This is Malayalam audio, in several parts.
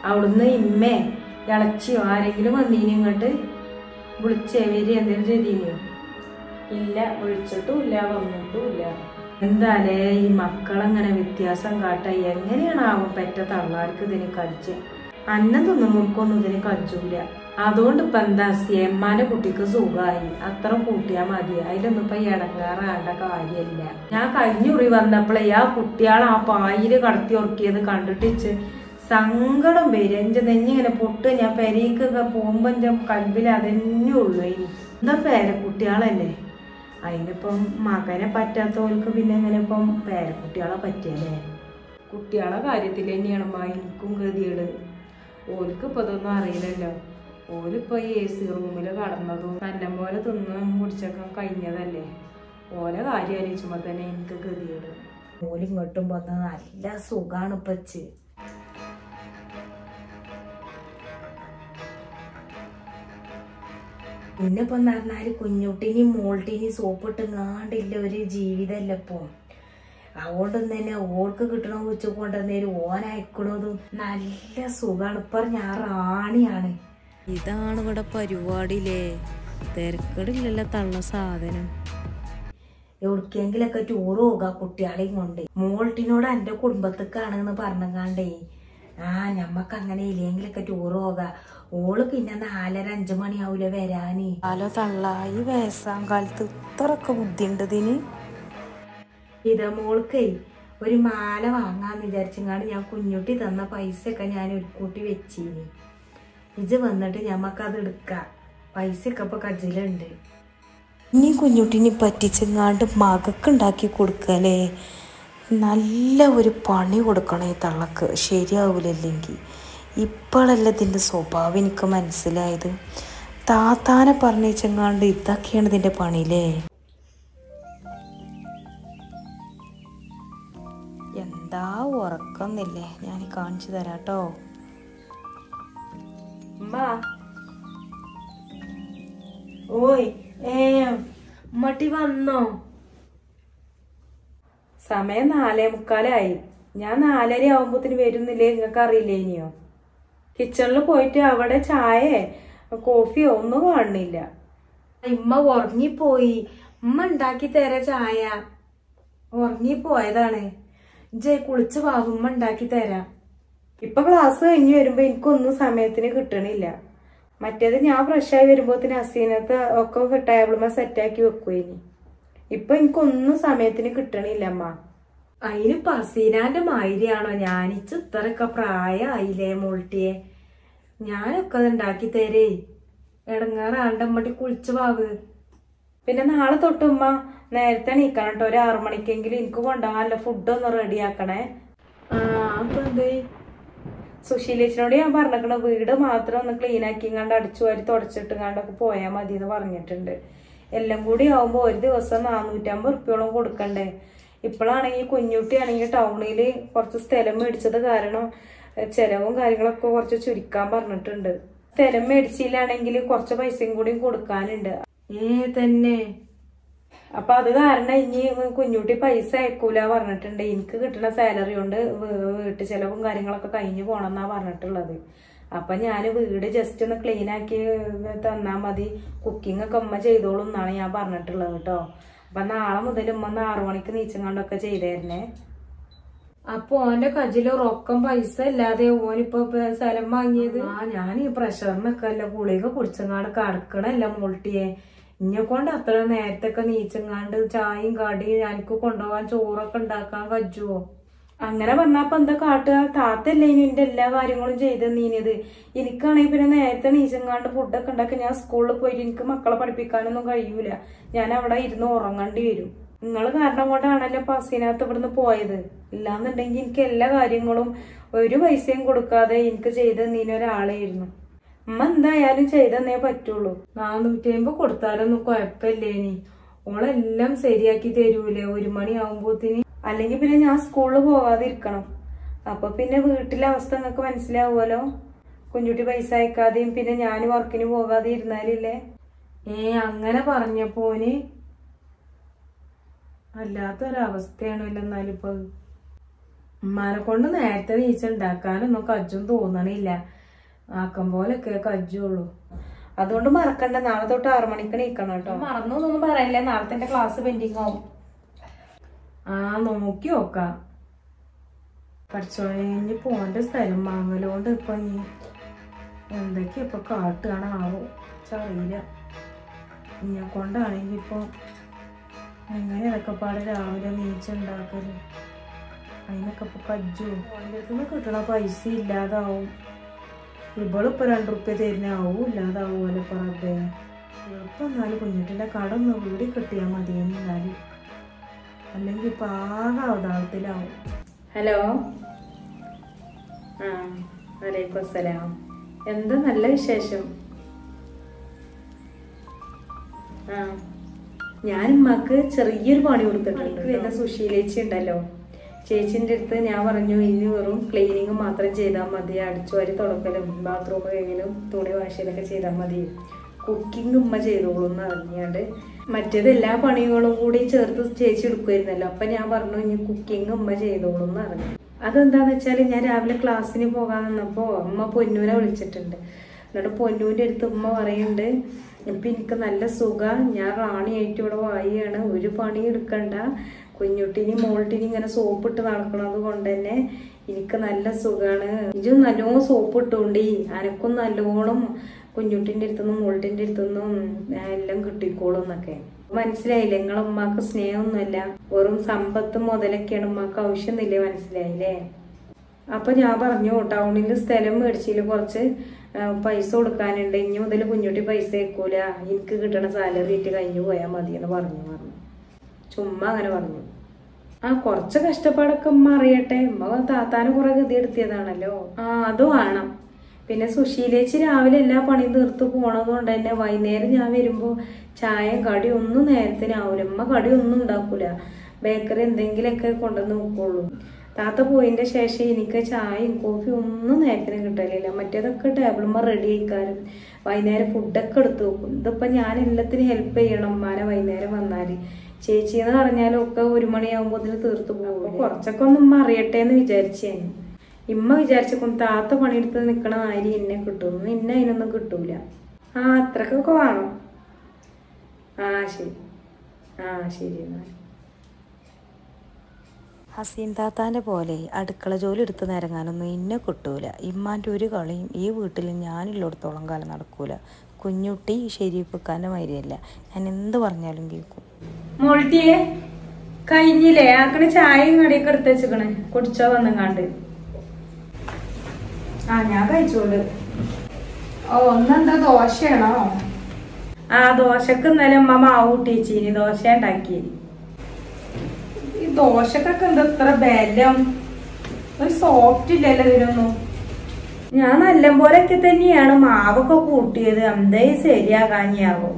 അവിടുന്ന് ഇമ്മേ ഇളച്ചിയോ ആരെങ്കിലും വന്നീനി ഇങ്ങോട്ട് വിളിച്ചേവരി എന്തെങ്കിലും ചെയ്തീനിയോ? ഇല്ല, വിളിച്ചിട്ടുമില്ല, വന്നിട്ടുമില്ല. എന്താലേ ഈ മക്കളങ്ങനെ വ്യത്യാസം കാട്ട എങ്ങനെയാണാവും പെറ്റ തള്ളാർക്ക് ഇതിന് കജ്ജ്? അന്നം തിന്നുമ്പോൾക്കൊന്നും ഇതിന് കജ്ജൂല. അതുകൊണ്ട് ഇപ്പൊ എന്താ എമ്മാന്റെ കുട്ടിക്ക് സുഖമായി, അത്ര കൂട്ടിയാ മതി. അതിലൊന്നും ഇപ്പൊ ഇടങ്ങാറാണ്ട കാര്യമില്ല. ഞാൻ കഴിഞ്ഞുറി വന്നപ്പോഴേ ആ കുട്ടികളെ ആ പായില് കടത്തി ഉറക്കിയത് കണ്ടിട്ടിച്ച് സങ്കടം വരും. എന്റെ നെഞ്ഞിങ്ങനെ പൊട്ട്. ഞാൻ പെരീക്കൊക്കെ പോകുമ്പോ എന്റെ കൽബിൽ അതന്നെ ഉള്ളു. ഇനി എന്താ പേരക്കുട്ടികളല്ലേ, അതിനിപ്പം മകനെ പറ്റാത്തവർക്ക് പിന്നെ എങ്ങനെ ഇപ്പം പേരക്കുട്ടികളെ പറ്റിയല്ലേ? കുട്ടികളെ കാര്യത്തിൽ തന്നെയാണ് എനിക്കും ഗതികള്. ഓൽക്ക് ഇപ്പൊ ഇതൊന്നും അറിയില്ലല്ലോ. ഓലിപ്പോ ഈ AC റൂമിൽ കടന്നതും നല്ലപോലെ തിന്നും കുടിച്ചൊക്കെ കഴിഞ്ഞതല്ലേ. ഓലെ കാര്യം ആലോചിച്ചുമ്പോ തന്നെ എനിക്ക് ഗതികള്. ഓലിങ്ങോട്ടും വന്ന് നല്ല സുഖാണ് ഇപ്പച്ച്. പിന്നിപ്പൊ പറഞ്ഞാല് കുഞ്ഞുട്ടിനെയും മോൾട്ടിനെയും സോപ്പിട്ടുങ്ങാണ്ടില്ല ഒരു ജീവിതമല്ല ഇപ്പൊ. അതുകൊണ്ടും തന്നെ ഓൾക്ക് കിട്ടണ വെച്ച് കൊണ്ടുവന്നേരും ഓനയക്കണതും നല്ല സുഖാണ്. ഇപ്പൊ ഞാൻ റാണിയാണ്. ഇതാണ് ഇവിടെ പരിപാടിയില്ലേ, തിരക്കടില്ലല്ലോ തള്ള സാധനം. എവിടേക്കെങ്കിലൊക്കെ ടൂർ പോകാം കുട്ടികളെയും കൊണ്ട്. മോൾട്ടിനോട് എന്റെ കുടുംബത്തേക്കാണെന്ന് പറഞ്ഞങ്ങാണ്ടേ ഞമ്മക്ക് അങ്ങനെ ഇല്ലെങ്കിലൊക്കെ ടൂർ പോകാം. ഓള് പിന്നെ 4:30-5 മണിയാവൂല വരാന്. ഹലോ തള്ള, ഈ വയസ്സാം കാലത്ത് ഇത്രയൊക്കെ ബുദ്ധിയുണ്ട് ഇതിന്? ഇതാ മോൾക്കേ ഒരു മാല വാങ്ങാന്ന് വിചാരിച്ചങ്ങാണ്ട് ഞാൻ കുഞ്ഞുട്ടി തന്ന പൈസ ഒക്കെ ഞാൻ ഒരു കൂട്ടി വെച്ചീനി. ഇജ് വന്നിട്ട് ഞമ്മക്കത് എടുക്കാം. പൈസ ഒക്കെ ഇപ്പൊ കജ്ജിലുണ്ട്. ഇനി കുഞ്ഞുട്ടിനെ പറ്റിച്ചെങ്ങാണ്ട് മകക്കുണ്ടാക്കി കൊടുക്കല്ലേ. നല്ല ഒരു പണി കൊടുക്കണം ഈ തള്ളക്ക്, ശരിയാവൂലല്ലെങ്കിൽ. ഇപ്പോഴല്ല ഇതിൻ്റെ സ്വഭാവം എനിക്ക് മനസ്സിലായത്. താത്താനെ പറഞ്ഞേച്ചെങ്ങാണ്ട് ഇതൊക്കെയാണ് ഇതിൻ്റെ പണിയില്ലേ. എന്താ ഉറക്കൊന്നില്ലേ, ഞാൻ കാണിച്ചു തരാട്ടോ. ഓയ് മട്ടി വന്നോ? സമയം 4:45. ഞാൻ 4:30 ആവുമ്പോത്തിന് വരുന്നില്ലേ? നിങ്ങൾക്ക് അറിയില്ലേ ഇനിയോ? കിച്ചണിൽ പോയിട്ട് അവിടെ ചായ കോഫിയോ ഒന്നും കാണുന്നില്ല. ഇമ്മ ഉറങ്ങിപ്പോയി. ഉമ്മ ഉണ്ടാക്കി തരാ ചായ. ഉറങ്ങിപ്പോയതാണ്. ഇജ്ജ് കുളിച്ച് വാവ്, ഉമ്മ ഉണ്ടാക്കി തരാം. ഇപ്പൊ ക്ലാസ് കഴിഞ്ഞ് വരുമ്പോ എനിക്കൊന്നും സമയത്തിന് കിട്ടണില്ല. മറ്റേത് ഞാൻ ഫ്രഷായി വരുമ്പോത്തിന് അസീനത്ത് ഒക്കെ ടേബിളുമ്മ സെറ്റാക്കി വെക്കുവേനി. ഇപ്പൊ എനിക്കൊന്നും സമയത്തിന് കിട്ടണില്ല അമ്മ. അതിന് അസീനാന്റെ മാതിരിയാണോ ഞാനിച്ച് ഇത്രയൊക്കെ പ്രായമായില്ലേ മോൾട്ടിയെ? ഞാനൊക്കെ അത് ഉണ്ടാക്കി തരേ. ഇടങ്ങാറാണ്ട് അമ്മട്ടി കുളിച്ച് വാവ്. പിന്നെ നാളെ തൊട്ട് ഉമ്മ നേരത്തെ എണീക്കണം കേട്ടോ. ഒരു 6 മണിക്കെങ്കിലും എനിക്ക് കൊണ്ടുപോകാനല്ല ഫുഡൊന്ന് റെഡിയാക്കണേ. അപ്പൊ എന്തേ? സുശീലേച്ചിനോട് ഞാൻ പറഞ്ഞേക്കണ വീട് മാത്രം ഒന്ന് ക്ലീൻ ആക്കിങ്ങാണ്ട് അടിച്ചു വാരി തുടച്ചിട്ടുങ്ങാണ്ടൊക്കെ പോയാൽ മതി എന്ന് പറഞ്ഞിട്ടുണ്ട്. എല്ലാം കൂടി ആവുമ്പോ ഒരു ദിവസം 450 ഉറുപ്പ്യോളം കൊടുക്കണ്ടേ. ഇപ്പോഴാണെങ്കിൽ കുഞ്ഞുട്ടി ആണെങ്കിൽ ടൗണില് കുറച്ച് സ്ഥലം മേടിച്ചത് കാരണം ചെലവും കാര്യങ്ങളൊക്കെ കുറച്ച് ചുരുക്കാൻ പറഞ്ഞിട്ടുണ്ട്. സ്ഥലം മേടിച്ചില്ലാണെങ്കിൽ കുറച്ച് പൈസയും കൂടി കൊടുക്കാനുണ്ട്. തന്നെ അപ്പൊ അത് കാരണം ഇനി കുഞ്ഞുട്ടി പൈസ അയക്കൂല പറഞ്ഞിട്ടുണ്ട്. എനിക്ക് കിട്ടുന്ന സാലറി കൊണ്ട് വീട്ടു ചെലവും കാര്യങ്ങളൊക്കെ കഴിഞ്ഞു പോണെന്നാ പറഞ്ഞിട്ടുള്ളത്. അപ്പൊ ഞാൻ വീട് ജസ്റ്റ് ഒന്ന് ക്ലീൻ ആക്കി തന്നാ മതി, കുക്കിംഗ് ഒക്കെ ഉമ്മ ചെയ്തോളും എന്നാണ് ഞാൻ പറഞ്ഞിട്ടുള്ളത് കേട്ടോ. അപ്പൊ നാളെ മുതൽ ഉമ്മ 6 മണിക്ക് നീച്ചങ്ങാണ്ടൊക്കെ ചെയ്തേരണേ. അപ്പൊ ഓന്റെ കജില് റൊക്കം പൈസ ഇല്ലാതെ ഓനിപ്പോ സ്ഥലം വാങ്ങിയത്. ഞാൻ ഈ പ്രഷറിനൊക്കെ അല്ല ഗുളിക കുടിച്ചങ്ങാണ്ട് കടക്കണല്ല മോൾട്ടിയെ. ഇന്നെ കൊണ്ട് അത്ര നേരത്തൊക്കെ നീച്ചങ്ങാണ്ട് ചായയും കടിയും എനിക്ക് കൊണ്ടുപോകാൻ ചോറൊക്കെ ഉണ്ടാക്കാൻ കജുവോ? അങ്ങനെ പറഞ്ഞപ്പോ എന്താ കാട്ടുക? താത്തല്ലേ ഇനി എന്റെ എല്ലാ കാര്യങ്ങളും ചെയ്ത് നീനത്. എനിക്കാണെങ്കിൽ പിന്നെ നേരത്തെ നീച്ചങ്ങാണ്ട് ഫുഡൊക്കെ ഉണ്ടാക്കി ഞാൻ സ്കൂളിൽ പോയിട്ട് എനിക്ക് മക്കളെ പഠിപ്പിക്കാനൊന്നും കഴിയൂല. ഞാൻ അവിടെ ഇരുന്ന് ഉറങ്ങേണ്ടി വരും. നിങ്ങൾ കാരണം കൊണ്ടാണല്ലോ പസിനകത്ത് ഇവിടുന്ന് പോയത്. ഇല്ലാന്നുണ്ടെങ്കിൽ എനിക്ക് എല്ലാ കാര്യങ്ങളും ഒരു പൈസയും കൊടുക്കാതെ എനിക്ക് ചെയ്ത് നീനൊരാളായിരുന്നു. ഉമ്മ എന്തായാലും ചെയ്തെന്നേ പറ്റുള്ളൂ. 450 കൊടുത്താലൊന്നും കുഴപ്പമില്ലേനി. ഓളെല്ലാം ശരിയാക്കി തരൂലേ 1 മണിയാവുമ്പോത്തിന്? അല്ലെങ്കിൽ പിന്നെ ഞാൻ സ്കൂളിൽ പോകാതിരിക്കണം. അപ്പൊ പിന്നെ വീട്ടിലെ അവസ്ഥ നിങ്ങൾക്ക് മനസ്സിലാവുമല്ലോ. കുഞ്ഞുട്ടി പൈസ അയക്കാതെയും പിന്നെ ഞാൻ വർക്കിന് പോകാതെ ഇരുന്നാലില്ലേ. അങ്ങനെ പറഞ്ഞപ്പോന് വല്ലാത്തൊരവസ്ഥയാണല്ലോ. എന്നാലിപ്പോ ഉമ്മാനെ കൊണ്ട് നേരത്തെ നീച്ചുണ്ടാക്കാനൊന്നും കജ്ജും തോന്നണില്ല. ആക്കം പോലൊക്കെ കജ്ജുള്ളൂ. അതുകൊണ്ട് മറക്കണ്ട, നാളെ തൊട്ട് 6 മണിക്ക് നീക്കണം കേട്ടോ. മറന്നൊന്നും പറയല്ലേ, നാളത്തെ എന്റെ ക്ലാസ് പെൻഡിങ് ആവും. നോക്കി നോക്കാം. പഠിച്ചോഴി പോന്റെ സ്ഥലം വാങ്ങലോണ്ട് ഇപ്പൊ നീ എന്തൊക്കെയാ ഇപ്പൊ കാട്ടുകയാണാവോ അറിയില്ല. ഇന്നെ കൊണ്ടാണെങ്കി ഇപ്പൊ എങ്ങനെ ഇതൊക്കെ പാടെ രാവിലെ നീച്ചുണ്ടാക്കല്. അതിനൊക്കെ ഇപ്പൊ കജ്ജു. ഓൻ്റെ അടുത്തുനിന്ന് കിട്ടണ പൈസ ഇല്ലാതാവും. ഇവളിപ്പോ 2 റുപ്യ തരുന്നാവും ഇല്ലാതാവുമല്ലോ. ഇപ്പൊ റബ്ബേ എളുപ്പം എന്നാലും കുഞ്ഞിട്ടിന്റെ കട ഒന്ന് വീടി കിട്ടിയാൽ മതി എന്നാലും, അല്ലെങ്കിൽ ഇപ്പൊ ആകെ അവതാളത്തിലാവും. ഹലോ. വലൈക്കും അസ്സലാം. എന്താ നല്ല വിശേഷം? ഞാൻ ഉമ്മാക്ക് ചെറിയൊരു പണി കൊടുത്തിട്ടുണ്ട്. പിന്നെ സുശീലേച്ചി ഉണ്ടല്ലോ, ചേച്ചിന്റെ അടുത്ത് ഞാൻ പറഞ്ഞു ഇനി വെറും ക്ലീനിങ് മാത്രം ചെയ്താൽ മതി, അടിച്ചുവാരി തുടക്കലും ബാത്റൂം കഴുകലും തുണി വാശിയിലൊക്കെ ചെയ്താൽ മതി, കുക്കിംഗ് ഉമ്മ ചെയ്തോളൂ എന്ന് അറിഞ്ഞാണ്ട്. മറ്റേത് എല്ലാ പണികളും കൂടി ചേർത്ത് ചേച്ചി എടുക്കുമായിരുന്നല്ലോ. അപ്പൊ ഞാൻ പറഞ്ഞു ഇനി കുക്കിംഗ് ഉമ്മ ചെയ്തോളൂ എന്ന് പറഞ്ഞു. അതെന്താന്ന് വെച്ചാല് ഞാൻ രാവിലെ ക്ലാസ്സിന് പോകാൻ നിന്നപ്പോ ഉമ്മ പൊന്നൂനെ വിളിച്ചിട്ടുണ്ട്. എന്നിട്ട് പൊന്നൂന്റെ അടുത്ത് ഉമ്മ പറയുന്നുണ്ട്, ഇപ്പൊ എനിക്ക് നല്ല സുഖം, ഞാൻ റാണിയായിട്ട് ഇവിടെ വായിയാണ്, ഒരു പണി എടുക്കണ്ട, കുഞ്ഞുട്ടിനി മോൾട്ടിനി ഇങ്ങനെ സോപ്പിട്ട് നടക്കണത് കൊണ്ട് തന്നെ എനിക്ക് നല്ല സുഖാണ്, ഇജും നല്ലോണം സോപ്പ് ഇട്ടുകൊണ്ടി അനക്കും നല്ലോണം കുഞ്ഞുട്ടിന്റെ അടുത്തുനിന്നും മോൾട്ടിന്റെ അടുത്തുനിന്നും എല്ലാം കിട്ടിക്കോളും എന്നൊക്കെ. മനസ്സിലായില്ലേ? നിങ്ങളെ ഉമ്മാക്ക് സ്നേഹമൊന്നുമല്ല, വെറും സമ്പത്ത് മുതലൊക്കെയാണ് ഉമ്മാക്ക് ആവശ്യമൊന്നുമില്ലേ? മനസ്സിലായില്ലേ? അപ്പൊ ഞാൻ പറഞ്ഞു ടൗണിൽ സ്ഥലം മേടിച്ചില് കുറച്ച് പൈസ കൊടുക്കാനുണ്ട്, ഇനി മുതൽ കുഞ്ഞുട്ടി പൈസ വെക്കൂല, എനിക്ക് കിട്ടണ സാലറി ഇട്ട് കഴിഞ്ഞു പോയാൽ മതി എന്ന് പറഞ്ഞു. ചുമ്മാ അങ്ങനെ പറഞ്ഞു. കുറച്ച് കഷ്ടപ്പാടൊക്കെ ഉമ്മ അറിയട്ടെ, ഉമ്മ താത്താന് കുറെ ഗതി എടുത്തിയതാണല്ലോ. അത് വേണം. പിന്നെ സുശീലേച്ചി രാവിലെ എല്ലാ പണിയും തീർത്ത് പോണത് കൊണ്ട് തന്നെ വൈകുന്നേരം ഞാൻ വരുമ്പോ ചായയും കടിയും ഒന്നും നേരത്തിനാവൂല. ഉമ്മ കടിയൊന്നും ഉണ്ടാക്കൂല, ബേക്കറി എന്തെങ്കിലുമൊക്കെ കൊണ്ടുവന്ന് നോക്കുള്ളൂ. താത്ത പോയിന്റെ ശേഷം എനിക്ക് ചായയും കോഫിയും ഒന്നും നേരത്തിന് കിട്ടലില്ല. മറ്റേതൊക്കെ ടേബിളുമ്മ റെഡി ആയിക്കാരും വൈകുന്നേരം ഫുഡൊക്കെ എടുത്തു വെക്കും. ഇതിപ്പോ ഞാൻ എല്ലാത്തിനും ഹെൽപ്പ് ചെയ്യണം ഉമ്മാനെ വൈകുന്നേരം വന്നാല്. ചേച്ചി എന്ന് പറഞ്ഞാലും ഒക്കെ 1 മണിയാകുമ്പോ ഇതിന് തീർത്തു പോകും. കുറച്ചൊക്കെ ഒന്ന് ഉമ്മ അറിയട്ടെ എന്ന് വിചാരിച്ചേ. ഇമ്മ വിചാരിച്ചപ്പം താത്ത പണിയെടുത്ത് നിക്കണ ആരി എന്നെ കിട്ടുന്നു, ഇന്നെ അതിനൊന്നും കിട്ടൂല. അത്രക്കൊക്കെ വേണം. ശരി. ശരി എന്നാൽ. ഹസീൻ താത്താൻ്റെ പോലെ അടുക്കള ജോലി എടുത്ത് നിരങ്ങാനൊന്നും ഇന്നെ കിട്ടൂല. ഇമ്മാൻ്റെ ഒരു കളിയും ഈ വീട്ടിൽ ഞാനില്ലോടത്തോളം കാലം നടക്കൂല. കുഞ്ഞുട്ടി ഷെരീഫ്ക്കാൻ്റെ മാതിരിയല്ല, ഞാൻ എന്ത് പറഞ്ഞാലും കേൾക്കും. മോൾട്ടിയെ കഴിഞ്ഞില്ലേ? ആക്കണ ചായയും കടിയൊക്കെ എടുത്ത് വെച്ചിക്കണേ, കുടിച്ചോ വന്നങ്ങാണ്ട്. ഞാൻ കഴിച്ചോളൂ. ഒന്നെന്താ ദോശയാണോ? ദോശക്ക് ഇന്നലെ അമ്മ മാവ് കൂട്ടിച്ചീനി, ദോശ ഉണ്ടാക്കി. ഈ ദോശക്കൊക്കെ എന്താ ഇത്ര ബലം? ഒരു സോഫ്റ്റ് ഇല്ലല്ലോ ഇതിനൊന്നും. ഞാൻ നല്ല പോലെയൊക്കെ തന്നെയാണ് മാവൊക്കെ കൂട്ടിയത്, എന്തേ ശരിയാകാഞ്ഞാവോ?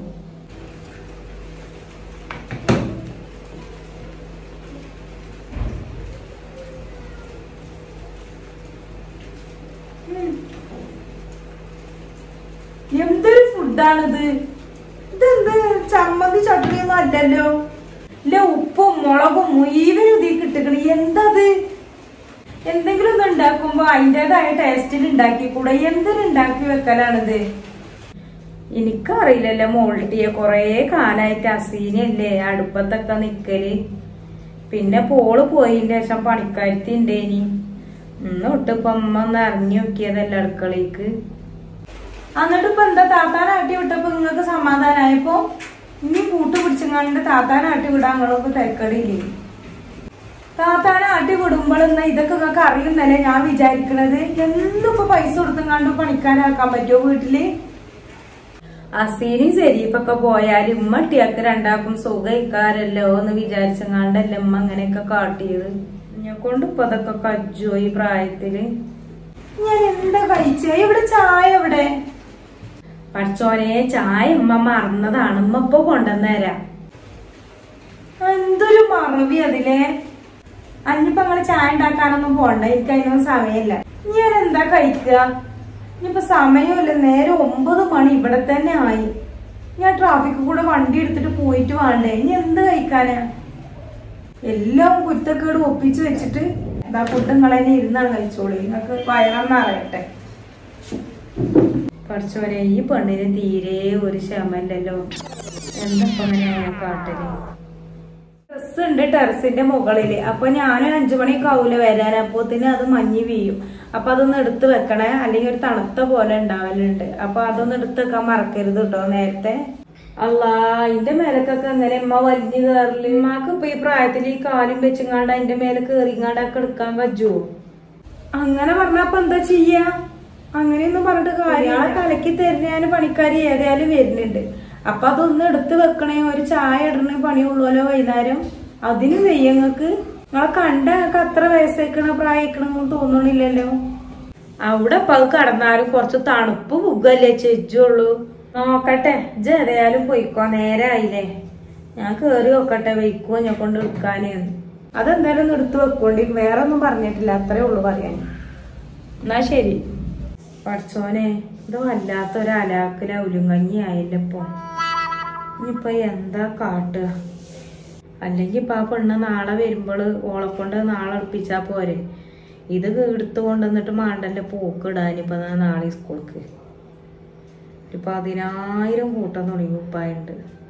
എന്തൊരു ഫുഡാണിത്? ഇതെന്ത് ചമ്മന്തി ചട്നിയൊന്നും അല്ലല്ലോ. ഇല്ല, ഉപ്പും മുളകും മുഴുവനും ഇതിൽ കിട്ടുകണ. എന്തത്? എന്തെങ്കിലും ഒന്ന് ഉണ്ടാക്കുമ്പോ അതിൻ്റെതായ ടേസ്റ്റിൽ ഉണ്ടാക്കിക്കൂടെ? എന്തൊരു ഉണ്ടാക്കി വെക്കലാണിത്? എനിക്കറിയില്ലല്ലോ മോൾട്ടിയെ. കൊറേ കാലായിട്ട് അസീനല്ലേ അടുപ്പത്തൊക്കെ നിക്കല്. പിന്നെ പോള് പോയതിന്റെ ശേഷം പണിക്കാരത്തി ഉണ്ടേനി. തൊട്ടിപ്പോ അമ്മ ഒന്ന് ഇറങ്ങി നോക്കിയതല്ല അടുക്കളയ്ക്ക്. എന്നിട്ട് ഇപ്പൊ എന്താ താത്താനാട്ടി വിട്ടപ്പോ നിങ്ങക്ക് സമാധാനായപ്പോ ഇനി കൂട്ട് പിടിച്ചങ്ങാണ്ട് താത്താനാട്ടി വിടാൻ നിങ്ങളൊക്കെ തിരക്കടില്ലേ? താത്താനാട്ടി വിടുമ്പോഴെന്നാ ഇതൊക്കെ നിങ്ങൾക്ക് അറിയുന്നല്ലേ ഞാൻ വിചാരിക്കണത്. എന്നിപ്പോ പൈസ കൊടുത്തങ്ങാണ്ട് പണിക്കാനാക്കാൻ പറ്റുമോ വീട്ടില്? അസീനും ശരീഫൊക്കെ പോയാലും ഉമ്മ ഇട്ടിയാക്ക് രണ്ടാക്കും സുഖയിക്കാരല്ലോ എന്ന് വിചാരിച്ചങ്ങാണ്ടല്ലേ ഉമ്മ അങ്ങനെയൊക്കെ കാട്ടിയത്. എന്നെ കൊണ്ട് ഇപ്പൊ അതൊക്കെ കജ്ജോ ഈ പ്രായത്തില്. ഞാൻ എന്താ കഴിച്ചേ? ഇവിടെ ചായ എവിടെ? പഠിച്ചോനെ, ചായ ഉമ്മ മറന്നതാണ്, ഉമ്മ ഇപ്പൊ കൊണ്ടുവന്നേരാ. എന്തൊരു മറവി അതിലെ. അഞ്ഞിപ്പോ അങ്ങനെ ചായ ഉണ്ടാക്കാനൊന്നും പോണ്ട, എനിക്ക് അതിനൊന്നും സമയമില്ല. ഞാൻ എന്താ കഴിക്കുക? ഇനിയിപ്പോ സമയമില്ല, നേരെ 9 മണി ഇവിടെ തന്നെ ആയി. ഞാൻ ട്രാഫിക് കൂടെ വണ്ടി എടുത്തിട്ട് പോയിട്ട് വേണ്ടേ? ഇനി എന്ത് കഴിക്കാനാ? എല്ലാം കുരുത്തക്കേട് ഒപ്പിച്ചു വെച്ചിട്ട് എന്താ ഫുഡ് നിങ്ങളെ ഇരുന്നാണ് കഴിച്ചോളൂ, നിങ്ങൾക്ക് വയറൊന്നും അറിയട്ടെ. പഠിച്ചോനെ ഈ പെണ്ണിന് തീരെ ഒരു ക്ഷമല്ലല്ലോ, എന്താ അങ്ങനെ കാട്ടല്. ഡ്രസ് ഉണ്ട് ടെറസിന്റെ മുകളില്. അപ്പൊ ഞാൻ 5 മണിയൊക്കെ ആവൂല വരാൻ, അപ്പോത്തിന് അത് മഞ്ഞ് വീയും. അപ്പൊ അതൊന്ന് എടുത്ത് വെക്കണേ, അല്ലെങ്കിൽ ഒരു തണുത്ത പോലെ ഉണ്ടാവലുണ്ട്. അപ്പൊ അതൊന്ന് എടുത്ത് വെക്കാൻ മറക്കരുത് കേട്ടോ നേരത്തെ. അല്ലാ അതിന്റെ മേലക്കൊക്കെ എങ്ങനെ ഉമ്മ വലിഞ്ഞു കയറല്? ഉമ്മാക്ക് ഇപ്പൊ ഈ പ്രായത്തിൽ ഈ കാലും വെച്ചിങ്ങാണ്ട് അതിന്റെ മേലെ കേറിങ്ങാണ്ടൊക്കെ എടുക്കാൻ പറ്റുമോ? അങ്ങനെ പറഞ്ഞപ്പോ എന്താ ചെയ്യാ? അങ്ങനെയൊന്നും പറഞ്ഞിട്ട് കാര്യങ്ങളെ കലക്കി തരുന്ന പണിക്കാരി ഏതായാലും വരുന്നുണ്ട്. അപ്പൊ അതൊന്ന് എടുത്ത് വെക്കണേ, ഒരു ചായ ഇടണേ പണിയുള്ളൂല്ലോ വൈകുന്നേരം. അതിന് വെയ്യങ്ങക്ക് നിങ്ങളെ കണ്ട അത്ര വയസ്സേക്കണ പ്രായക്കണെന്ന് തോന്നണില്ലല്ലോ. അവിടെ ഇപ്പൊ അത് കടന്നാലും കുറച്ച് തണുപ്പ് പുകല്ലേ ചെജ്ജുള്ളൂ. നോക്കട്ടെ, ഇജ്ജ് ഏതായാലും പോയിക്കോ, നേരായില്ലേ. ഞാൻ കേറി നോക്കട്ടെ വെയ്ക്കോ ഞാൻ കൊണ്ട് എടുക്കാന്. അതെന്തായാലും ഒന്ന് എടുത്ത് വെക്കോണ്ടി, വേറെ ഒന്നും പറഞ്ഞിട്ടില്ല, അത്രേ ഉള്ളു പറയാൻ. എന്നാ ശരി. പഠിച്ചോനെ ഇത് വല്ലാത്തൊരലാക്കില ഉലുങ്കഞ്ഞി ആയില്ലപ്പോ. ഇനിയിപ്പൊ എന്താ കാട്ടുക? അല്ലെങ്കിൽ ഇപ്പൊ ആ പെണ്ണ് നാളെ വരുമ്പോള് ഓളെ കൊണ്ട് നാളെ അടുപ്പിച്ചാ പോരെ. ഇത് എടുത്തു കൊണ്ടുവന്നിട്ട് മാണ്ടല്ലേ പോക്കിടാനിപ്പോ നാളെ സ്കൂൾക്ക്. 10,000 കൂട്ടം തുടങ്ങി ഉപ്പായുണ്ട്.